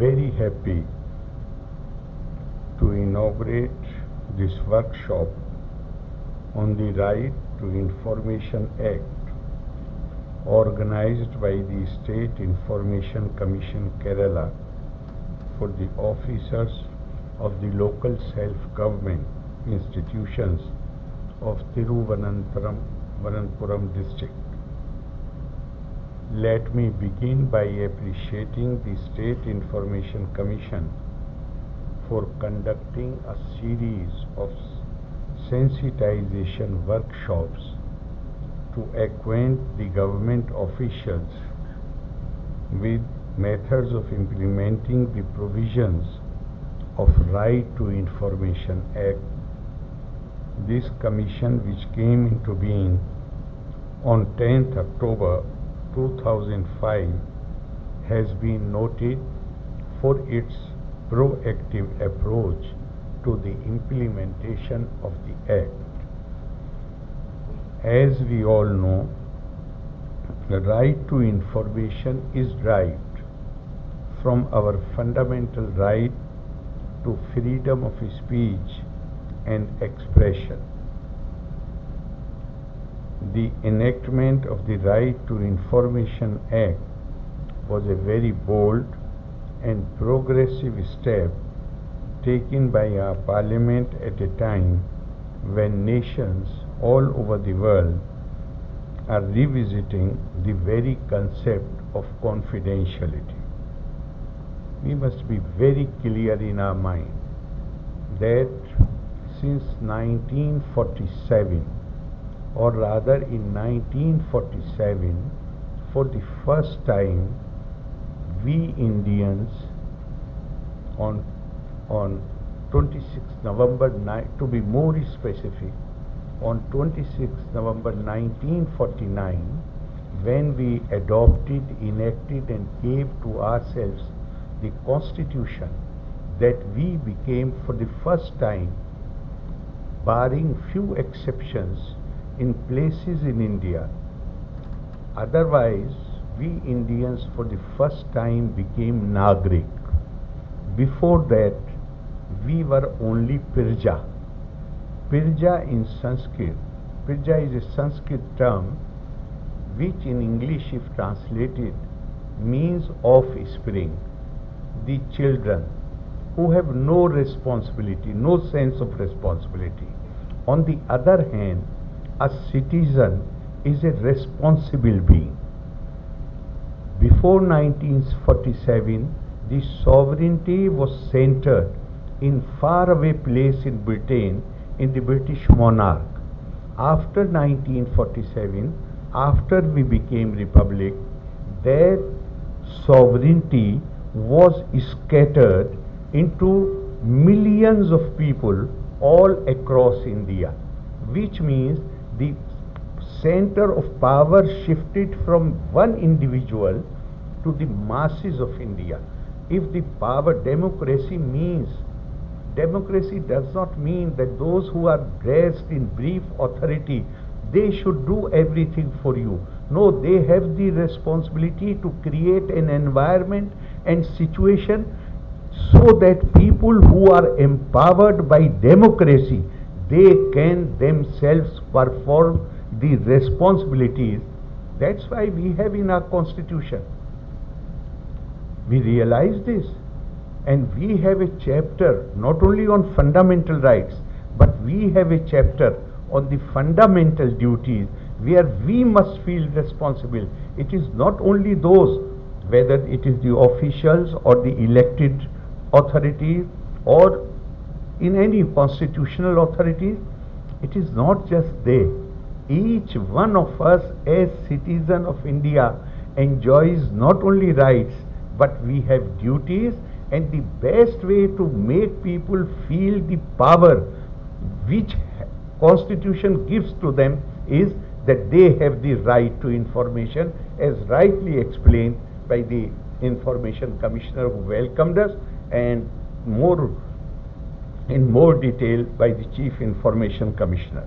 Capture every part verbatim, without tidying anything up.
very happy to inaugurate this workshop on the Right to Information Act organized by the State Information Commission Kerala for the officers of the local self-government institutions of Thiruvananthapuram district. Let me begin by appreciating the State Information Commission for conducting a series of sensitization workshops to acquaint the government officials with methods of implementing the provisions of Right to Information Act. This commission, which came into being on tenth October two thousand five, has been noted for its proactive approach to the implementation of the Act. As we all know, the right to information is derived from our fundamental right to freedom of speech and expression. The enactment of the Right to Information Act was a very bold and progressive step taken by our Parliament at a time when nations all over the world are revisiting the very concept of confidentiality. We must be very clear in our mind that since nineteen forty-seven, or rather in nineteen forty-seven, for the first time, we Indians on on twenty-sixth November, to be more specific, on twenty-sixth November nineteen forty-nine, when we adopted, enacted and gave to ourselves the Constitution, that we became for the first time, barring few exceptions in places in India, otherwise we Indians for the first time became Nagrik. Before that, we were only Pirja. Pirja in Sanskrit, Pirja is a Sanskrit term which in English, if translated, means offspring, the children who have no responsibility, no sense of responsibility. On the other hand, a citizen is a responsible being. Before nineteen forty-seven, the sovereignty was centered in faraway place in Britain, in the British monarch. After nineteen forty-seven, after we became republic, that sovereignty was scattered into millions of people all across India, which means the center of power shifted from one individual to the masses of India. If the power democracy means, democracy does not mean that those who are dressed in brief authority, they should do everything for you. No, they have the responsibility to create an environment and situation so that people who are empowered by democracy, they can themselves perform the responsibilities. That's why we have in our Constitution. We realize this, and we have a chapter not only on fundamental rights, but we have a chapter on the fundamental duties where we must feel responsible. It is not only those, whether it is the officials or the elected authorities or in any constitutional authorities, it is not just they. Each one of us as citizen of India enjoys not only rights, but we have duties, and the best way to make people feel the power which Constitution gives to them is that they have the right to information, as rightly explained by the Information Commissioner who welcomed us, and more in more detail by the Chief Information Commissioner.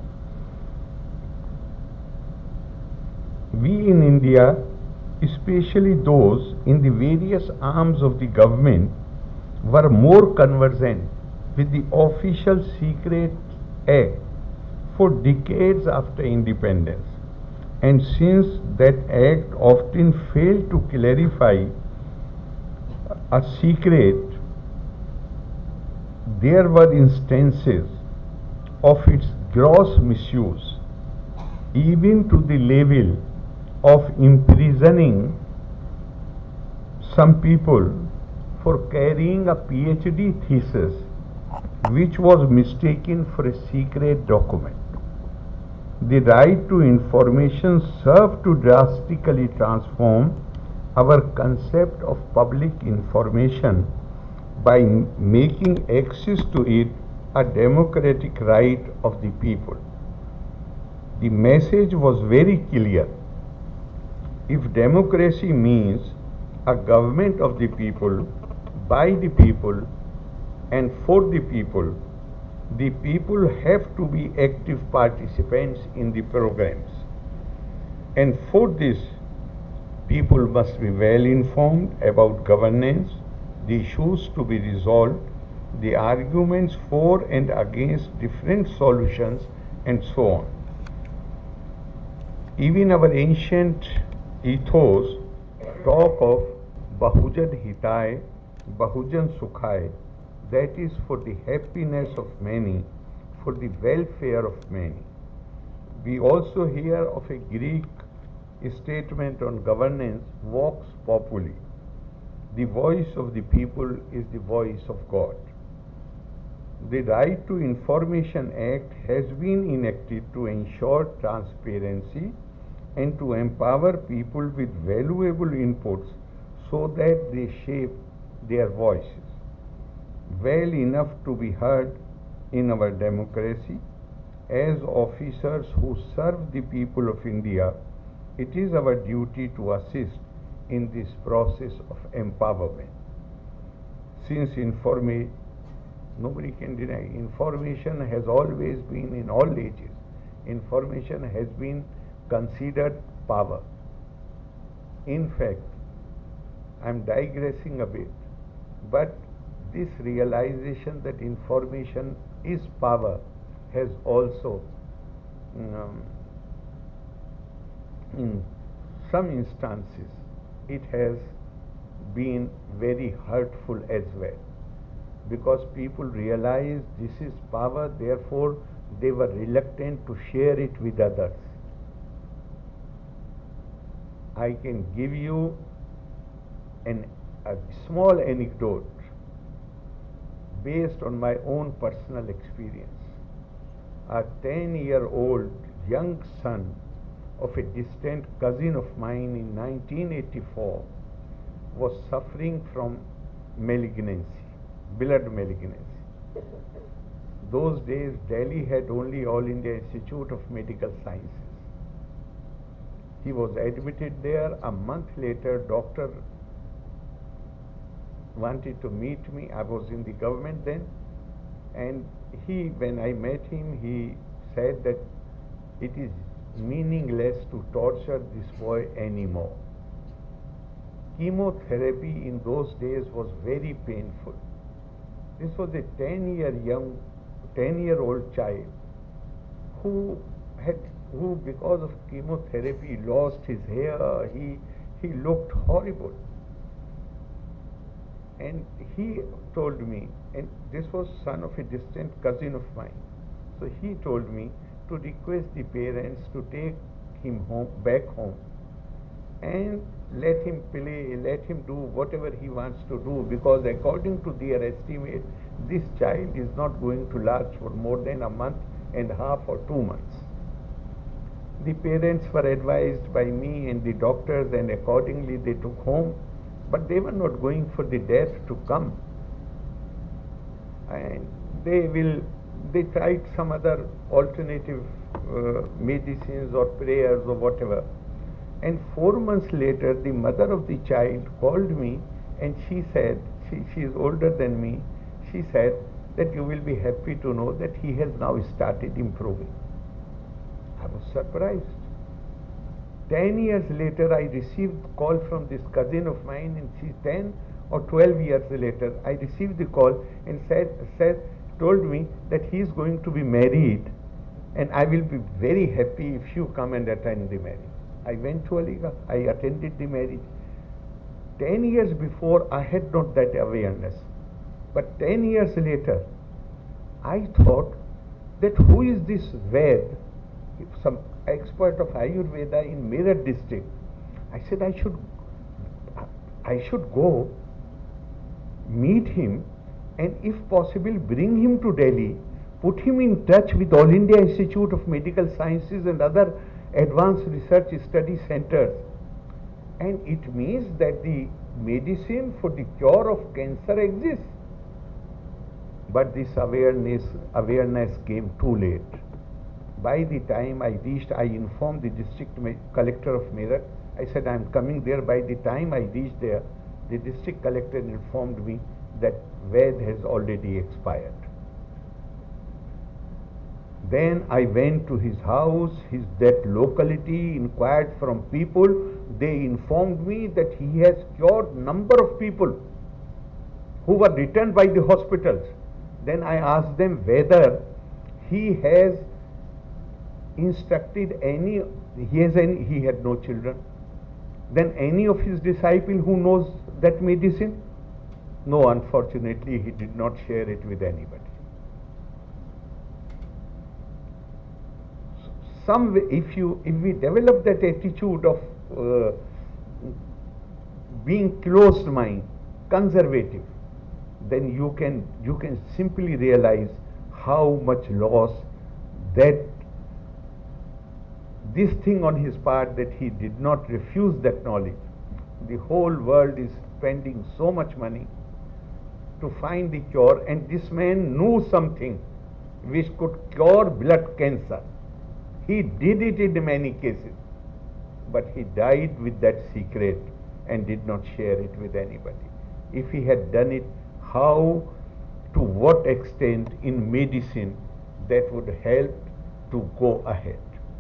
We in India, especially those in the various arms of the government, were more conversant with the official secret act for decades after independence. And since that act often failed to clarify a secret, there were instances of its gross misuse, even to the level of imprisoning some people for carrying a PhD thesis which was mistaken for a secret document. The right to information served to drastically transform our concept of public information by making access to it a democratic right of the people. The message was very clear. If democracy means a government of the people, by the people, and for the people, the people have to be active participants in the programs. And for this, people must be well informed about governance, the issues to be resolved, the arguments for and against different solutions, and so on. Even our ancient ethos talk of Bahujan Hitay, Bahujan Sukhay, that is for the happiness of many, for the welfare of many. We also hear of a Greek statement on governance, vox populi. The voice of the people is the voice of God. The Right to Information Act has been enacted to ensure transparency and to empower people with valuable inputs so that they shape their voices well enough to be heard in our democracy. As officers who serve the people of India, it is our duty to assist in this process of empowerment. Since information, nobody can deny, information has always been in all ages. Information has been considered power. In fact, I am digressing a bit, but this realization that information is power has also, um, in some instances, it has been very hurtful as well, because people realize this is power, therefore they were reluctant to share it with others. I can give you an, a small anecdote based on my own personal experience. A ten-year-old young son of a distant cousin of mine in nineteen eighty-four was suffering from malignancy, blood malignancy. Those days, Delhi had only All India Institute of Medical Sciences. He was admitted there. A month later, doctor wanted to meet me. I was in the government then, and he, when I met him, he said that it is meaningless to torture this boy anymore. Chemotherapy in those days was very painful. This was a ten-year young, ten-year-old child who had, who because of chemotherapy lost his hair. He he looked horrible. And he told me, and this was son of a distant cousin of mine, so he told me to request the parents to take him home, back home, and let him play, let him do whatever he wants to do, because according to their estimate, this child is not going to last for more than a month and a half or two months. The parents were advised by me and the doctors, and accordingly they took home. But they were not going for the death to come, and they will they tried some other alternative uh, medicines or prayers or whatever. And four months later, the mother of the child called me, and she said, she, she is older than me, she said that you will be happy to know that he has now started improving. I was surprised. Ten years later, I received a call from this cousin of mine, and she then, or twelve years later, I received the call and said, said, told me that he is going to be married, and I will be very happy if you come and attend the marriage. I went to Aligarh, I attended the marriage. Ten years before, I had not that awareness. But ten years later, I thought that who is this Ved, some expert of Ayurveda in Meerut district. I said I should, I should go meet him, and if possible bring him to Delhi, put him in touch with All India Institute of Medical Sciences and other advanced research study centers. And it means that the medicine for the cure of cancer exists. But this awareness, awareness came too late. By the time I reached, I informed the district collector of Meerut. I said, I am coming there. By the time I reached there, the district collector informed me that Ved has already expired. Then I went to his house, his that locality, inquired from people. They informed me that he has cured number of people who were returned by the hospitals. Then I asked them whether he has instructed any, he has any, he had no children. Then any of his disciples who knows that medicine? No, unfortunately, he did not share it with anybody. Some, if you, if we develop that attitude of uh, being closed mind, conservative, then you can, you can simply realize how much loss that this thing on his part, that he did not refuse that knowledge. The whole world is spending so much money to find the cure, and this man knew something which could cure blood cancer. He did it in many cases, but he died with that secret and did not share it with anybody. If he had done it, how, to what extent in medicine that would help to go ahead.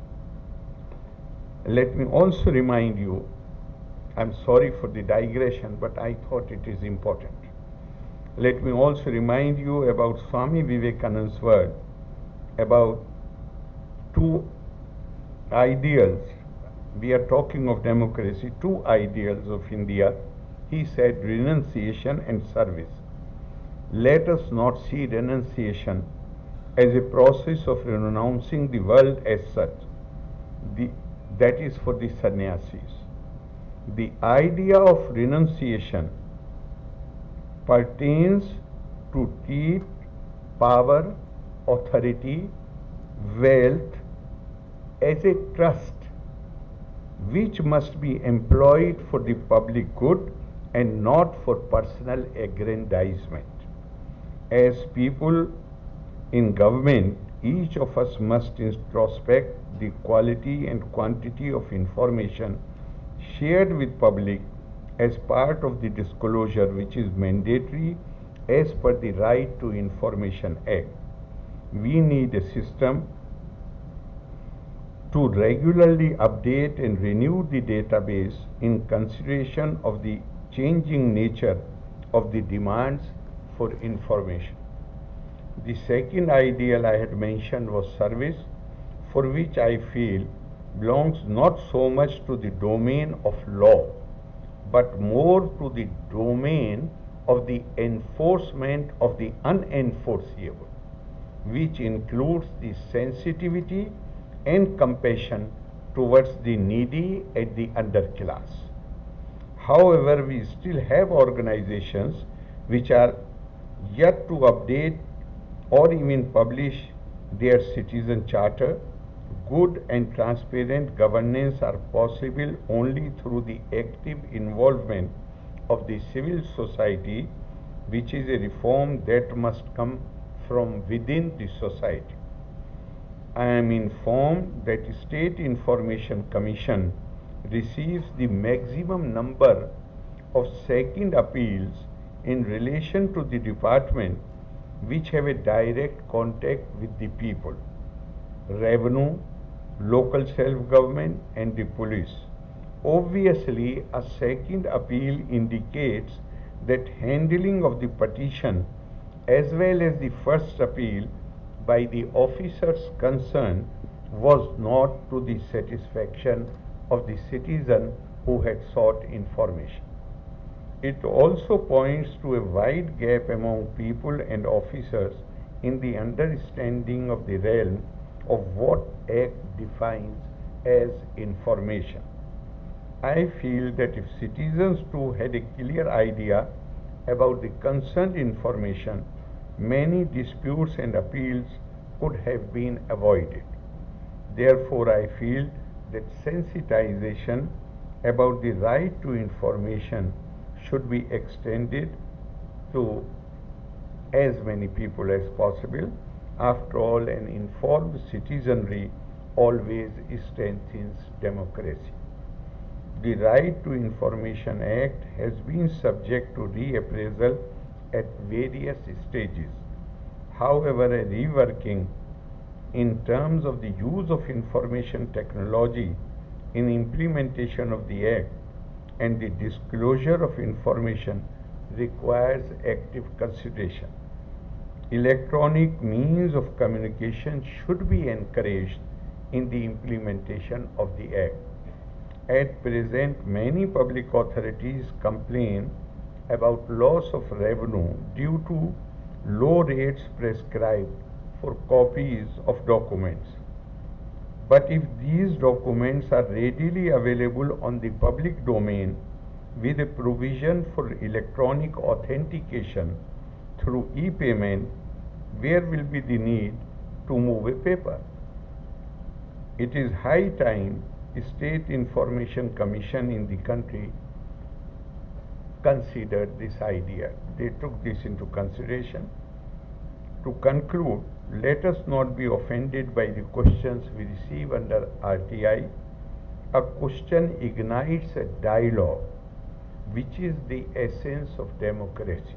Let me also remind you, I'm sorry for the digression, but I thought it is important. Let me also remind you about Swami Vivekananda's word about two ideals. We are talking of democracy, two ideals of India. He said renunciation and service. Let us not see renunciation as a process of renouncing the world as such. The, that is for the sannyasis. The idea of renunciation pertains to treat power, authority, wealth as a trust which must be employed for the public good and not for personal aggrandizement. As people in government, each of us must introspect the quality and quantity of information shared with public as part of the disclosure which is mandatory as per the Right to Information Act. We need a system to regularly update and renew the database in consideration of the changing nature of the demands for information. The second ideal I had mentioned was service, for which I feel belongs not so much to the domain of law, but more to the domain of the enforcement of the unenforceable, which includes the sensitivity and compassion towards the needy and the underclass. However, we still have organizations which are yet to update or even publish their citizen charter. Good and transparent governance are possible only through the active involvement of the civil society, which is a reform that must come from within the society. I am informed that State Information Commission receives the maximum number of second appeals in relation to the department which have a direct contact with the people: revenue, local self-government and the police. Obviously, a second appeal indicates that handling of the petition as well as the first appeal by the officers concerned was not to the satisfaction of the citizen who had sought information. It also points to a wide gap among people and officers in the understanding of the realm of what Act defines as information. I feel that if citizens too had a clear idea about the concerned information, many disputes and appeals could have been avoided. Therefore, I feel that sensitization about the right to information should be extended to as many people as possible. After all, an informed citizenry always strengthens democracy. The Right to Information Act has been subject to reappraisal at various stages. However, a reworking in terms of the use of information technology in implementation of the Act and the disclosure of information requires active consideration. Electronic means of communication should be encouraged in the implementation of the Act. At present, many public authorities complain about loss of revenue due to low rates prescribed for copies of documents. But if these documents are readily available on the public domain with a provision for electronic authentication through e-payment, where will be the need to move a paper? It is high time State Information Commission in the country considered this idea. They took this into consideration. To conclude, let us not be offended by the questions we receive under R T I. A question ignites a dialogue, which is the essence of democracy.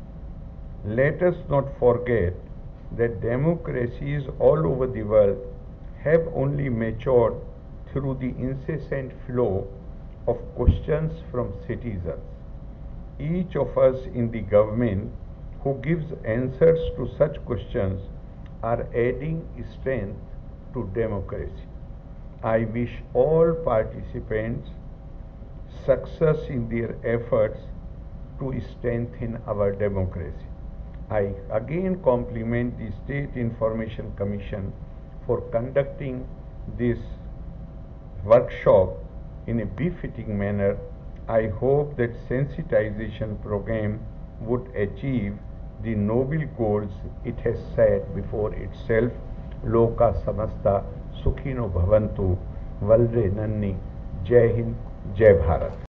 Let us not forget that democracies all over the world have only matured through the incessant flow of questions from citizens. Each of us in the government who gives answers to such questions are adding strength to democracy. I wish all participants success in their efforts to strengthen our democracy. I again compliment the State Information Commission for conducting this workshop in a befitting manner. I hope that sensitization program would achieve the noble goals it has set before itself. Loka samasta sukhino bhavantu. Valre Nanni. Jai Hind, Jai Bharat.